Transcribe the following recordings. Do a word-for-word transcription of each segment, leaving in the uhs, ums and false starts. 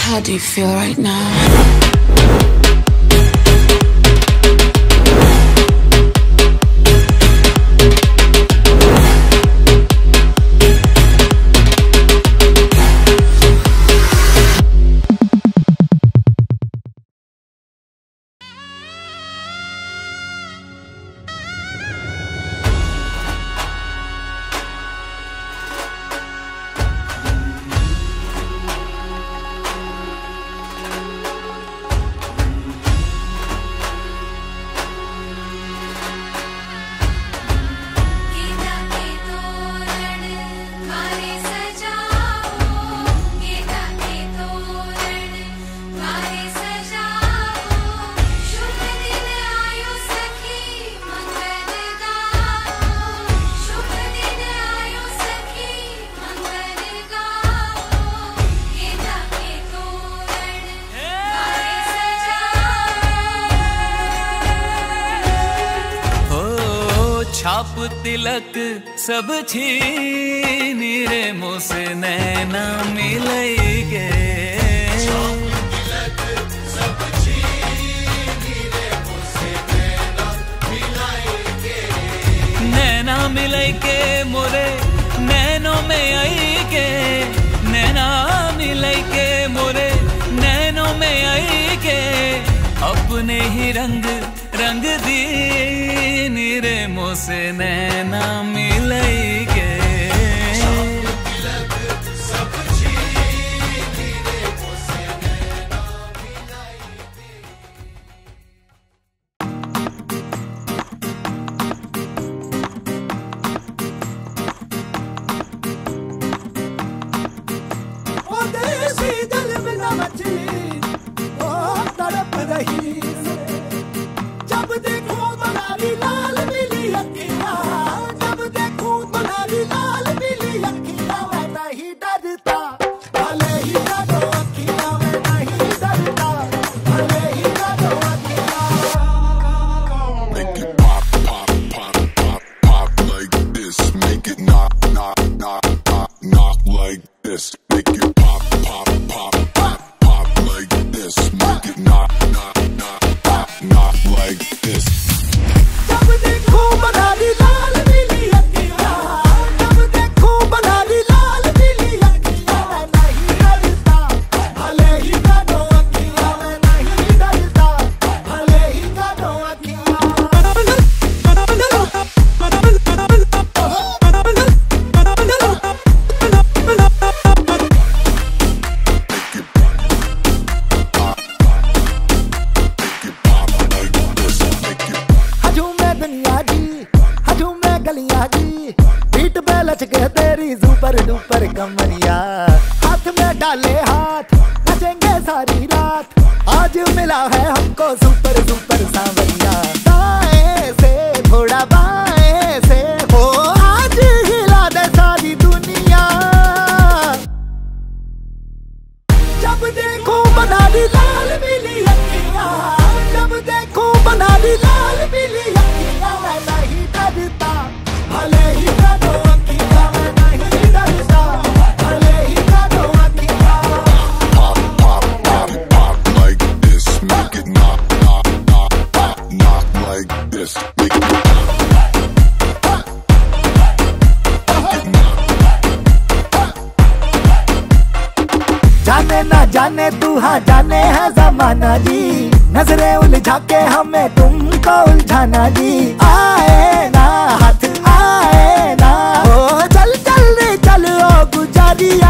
How do you feel right now? छाप तिलक सब छीनी रे मुझसे नैना मिलैगे। नैना मिलैगे मोरे नैनों में आईगे। नैना मिलैगे मोरे नैनों में आईगे। अपने ही रंग रंग दी रे मुझसे नैना मिलैगे। ओ देसी जल बिना मछली ओ तड़प रही जब देखो बनारी लाल पीली अखियाँ। जब देखो बनारी लाल पीली अखियाँ। मैं नहीं डरता भले ही डरो अखियाँ। मैं नहीं डरता भले ही डरो अखियाँ। Make it pop, pop, pop, pop, pop like this. Make it knock, knock, knock, knock, knock like this. Make it pop, pop, pop, pop, pop like this. Make it knock, knock, knock, knock, knock like this. जब देखो बनारी लाल पीली अखियाँ। जब देखो बनारी लाल पीली अखियाँ। मैं नहीं डरता भले ही डरो अखियाँ। मैं नहीं डरता भले ही डरो अखियाँ। हजू में दुनिया जी हजू में गलियां जी। पीठ पे लचके तेरी सुपर डुपर कमरिया। हाथ में डाले हाथ नचेंगे सारी रात। आज मिला है हमको सुपर सुपर सांवरिया। दाएं से थोड़ा बाएं से हो आज हिला दे सारी दुनिया। जब देखो बनारी लाल पीली अखियाँ। जब देखो बनारी लाल पीली अखियाँ। मैं नहीं डरता भले ही डरो अखियाँ। मैं नहीं डरता भले ही डरो अखियाँ। Pop, pop, pop, pop like this. Make it knock, knock, knock, knock, knock like this. Make it pop. Make it knock. जाने ना जाने तू हाँ जाने है जमाना जी। नजरें उलझा के हमें तुमको उलझाना जी। आए ना हाथ आए ना ओ चल चल रे चल ओ गुजारिया।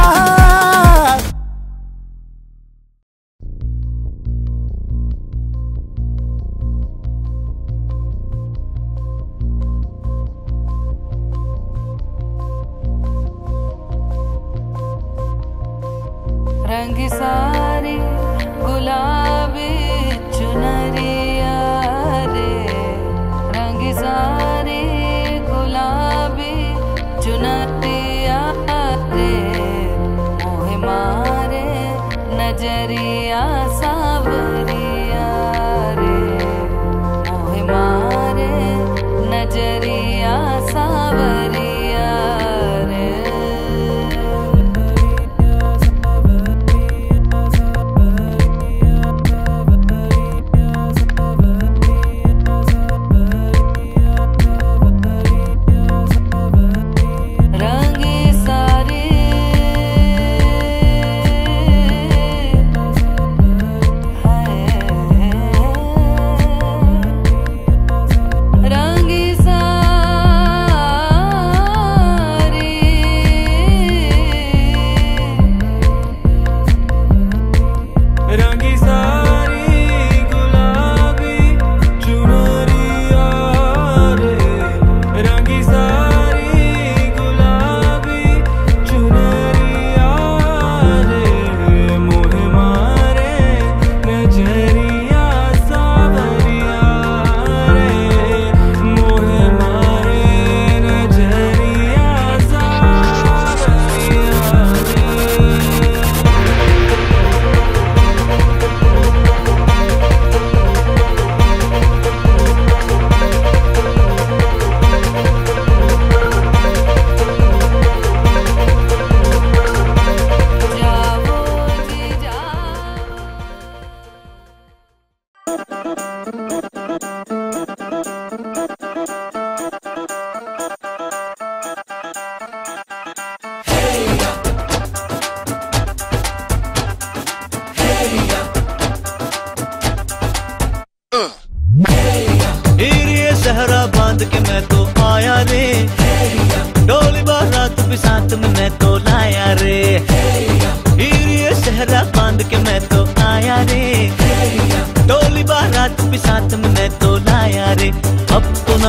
रंग सारी गुलाबी चुनरिया रे। रंग सारी गुलाबी चुनरिया रे। मोहे मारे नजरिया सावरिया रे। मोहे मारे नजरिया सावरिया रे।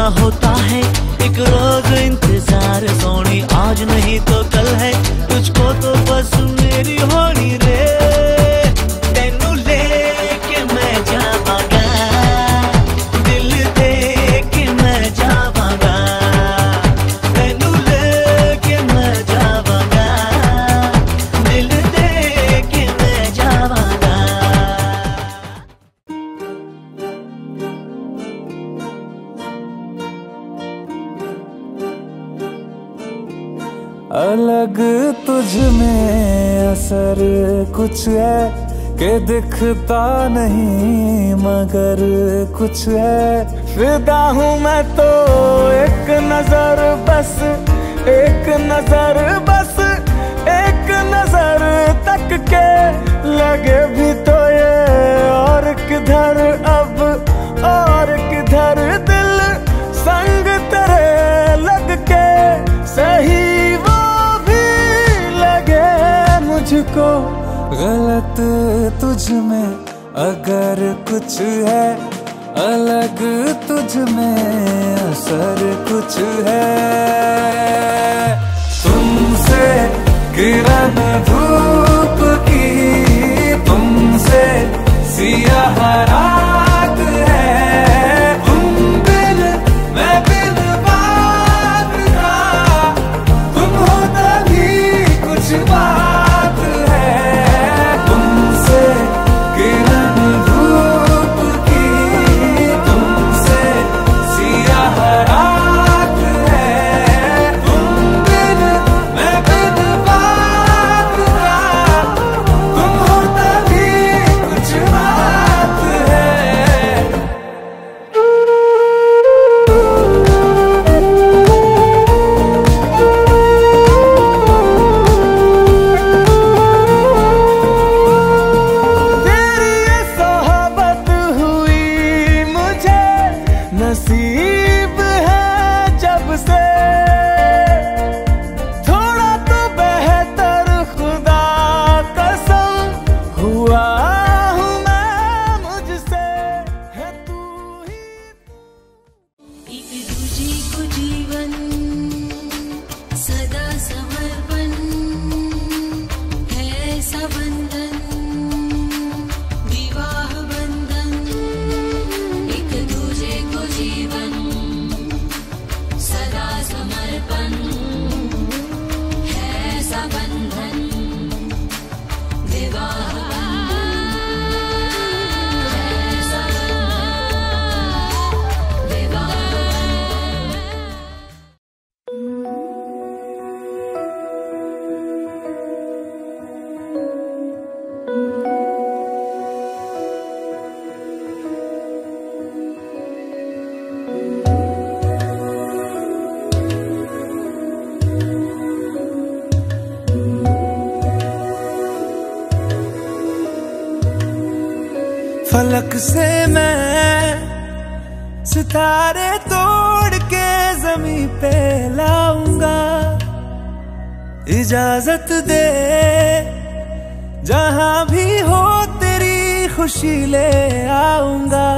होता है एक रोज इंतजार सोनी, आज नहीं तो कल है तुझको तो बस मेरी होनी रे। तेनू लेके मैं जावांगा, दिल दे के मैं जावांगा, तेनू लेके मैं जावांगा, दिल दे के मैं जावांगा। अलग तुझ में असर कुछ है कि दिखता नहीं मगर कुछ है। फिदा हूँ मैं तो एक नजर बस, एक नजर बस, एक नजर तक के लगे भी तो ये और किधर अब और किधर दिल संग तेरे लग के सही मुझको। गलत तुझ में अगर कुछ है, अलग तुझ में असर कुछ है। तुमसे किरण धूप की, तुमसे सियाह रात है, तुम बिन मैं बिन बात का, तुम हो तभी कुछ बात। नसीब है जब से थोड़ा तो बेहतर, खुदा कसम हुआ हूँ मैं मुझसे, है तू ही। एक दूजे को जीवन सदा समर्पण है, ऐसा बंधन विवाह बंधन। एक दूजे को जीवन सदा समर्पण है, ऐसा बंधन विवाह फलक से मैं सितारे तोड़ के जमीन पे लाऊंगा, इजाजत दे जहां भी हो तेरी खुशी ले आऊंगा।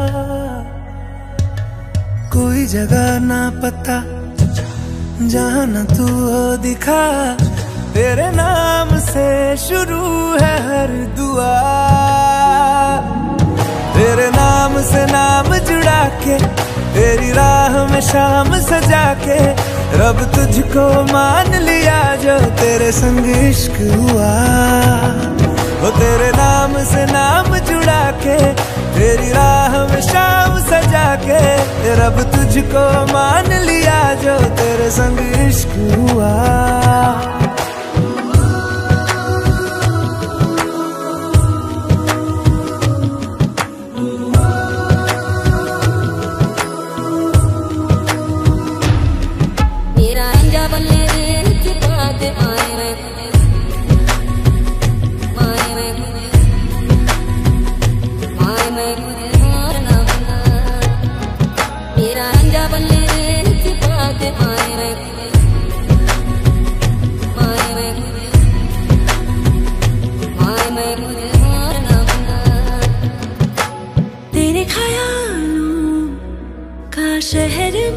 कोई जगह ना पता जहां न तू हो दिखा, तेरे नाम से शुरू है हर दुआ। तेरे नाम से नाम जुड़ा के, तेरी राह में शाम सजा के, रब तुझको मान लिया जो तेरे संग इश्क हुआ। वो तेरे नाम से नाम जुड़ा के, तेरी राह में शाम सजा के, रब तुझको मान लिया जो तेरे संग इश्क हुआ। शहर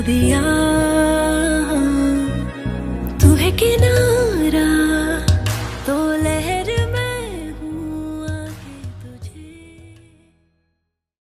दिया, तू है कि ना